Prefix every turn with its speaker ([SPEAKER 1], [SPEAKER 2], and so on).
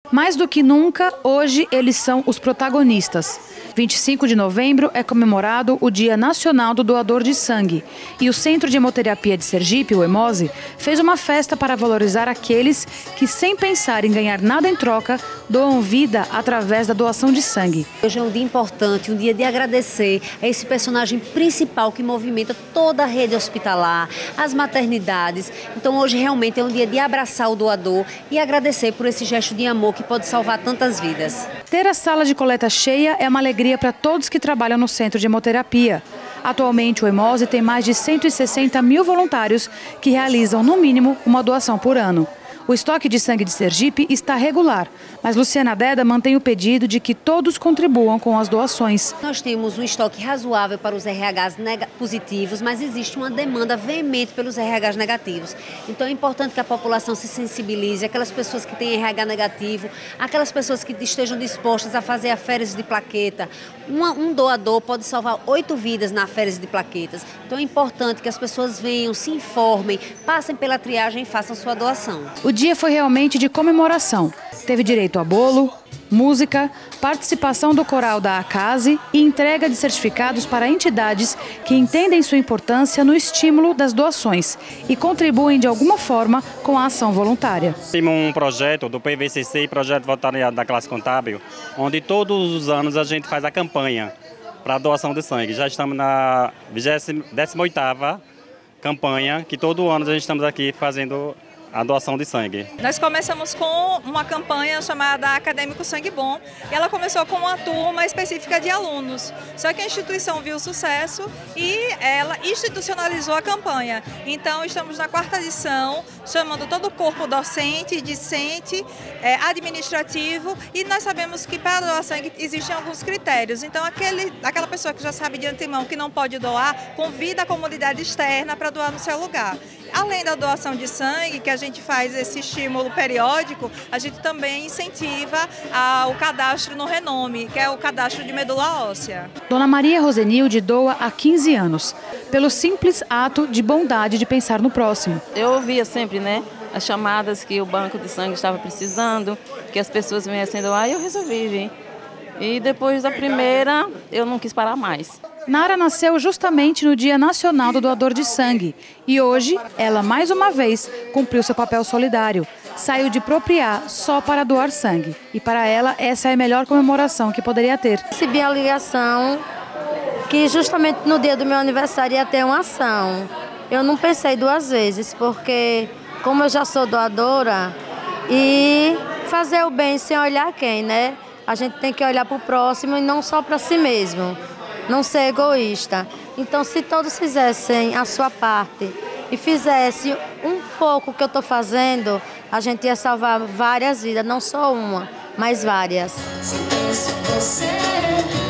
[SPEAKER 1] Mais do que nunca, hoje eles são os protagonistas. 25 de novembro é comemorado o Dia Nacional do Doador de Sangue. E o Centro de Hemoterapia de Sergipe, o Hemose, fez uma festa para valorizar aqueles que, sem pensar em ganhar nada em troca, doam vida através da doação de sangue.
[SPEAKER 2] Hoje é um dia importante, um dia de agradecer a esse personagem principal que movimenta toda a rede hospitalar, as maternidades. Então hoje realmente é um dia de abraçar o doador e agradecer por esse gesto de amor que pode salvar tantas vidas.
[SPEAKER 1] Ter a sala de coleta cheia é uma alegria para todos que trabalham no Centro de Hemoterapia. Atualmente, o Hemose tem mais de 160 mil voluntários que realizam, no mínimo, uma doação por ano. O estoque de sangue de Sergipe está regular, mas Luciana Deda mantém o pedido de que todos contribuam com as doações.
[SPEAKER 2] Nós temos um estoque razoável para os RHs positivos, mas existe uma demanda veemente pelos RHs negativos. Então é importante que a população se sensibilize, aquelas pessoas que têm RH negativo, aquelas pessoas que estejam dispostas a fazer aféreses de plaqueta. Um doador pode salvar 8 vidas na aférese de plaquetas. Então é importante que as pessoas venham, se informem, passem pela triagem e façam sua doação.
[SPEAKER 1] O dia foi realmente de comemoração. Teve direito a bolo, música, participação do coral da ACASE e entrega de certificados para entidades que entendem sua importância no estímulo das doações e contribuem de alguma forma com a ação voluntária.
[SPEAKER 3] Temos um projeto do PVCC, Projeto Voluntariado da Classe Contábil, onde todos os anos a gente faz a campanha para a doação de sangue. Já estamos na 18ª campanha, que todo ano a gente estamos aqui fazendo a doação de sangue.
[SPEAKER 4] Nós começamos com uma campanha chamada Acadêmico Sangue Bom e ela começou com uma turma específica de alunos. Só que a instituição viu o sucesso e ela institucionalizou a campanha. Então estamos na 4ª edição, chamando todo o corpo docente, discente, administrativo, e nós sabemos que para doar sangue existem alguns critérios. Então aquela pessoa que já sabe de antemão que não pode doar, convida a comunidade externa para doar no seu lugar. Além da doação de sangue, que a gente faz esse estímulo periódico, a gente também incentiva o cadastro no Renome, que é o cadastro de medula óssea.
[SPEAKER 1] Dona Maria Rosenilde doa há 15 anos, pelo simples ato de bondade de pensar no próximo.
[SPEAKER 5] Eu ouvia sempre, as chamadas que o banco de sangue estava precisando, que as pessoas viessem doar, e eu resolvi vir. E depois da primeira, eu não quis parar mais.
[SPEAKER 1] Nara nasceu justamente no Dia Nacional do Doador de Sangue e hoje ela, mais uma vez, cumpriu seu papel solidário. Saiu de Propriá só para doar sangue e para ela essa é a melhor comemoração que poderia ter.
[SPEAKER 6] Recebi a ligação que justamente no dia do meu aniversário ia ter uma ação. Eu não pensei 2 vezes, porque como eu já sou doadora, e fazer o bem sem olhar quem, A gente tem que olhar para o próximo e não só para si mesmo. Não ser egoísta. Então, se todos fizessem a sua parte e fizessem um pouco que eu estou fazendo, a gente ia salvar várias vidas, não só uma, mas várias.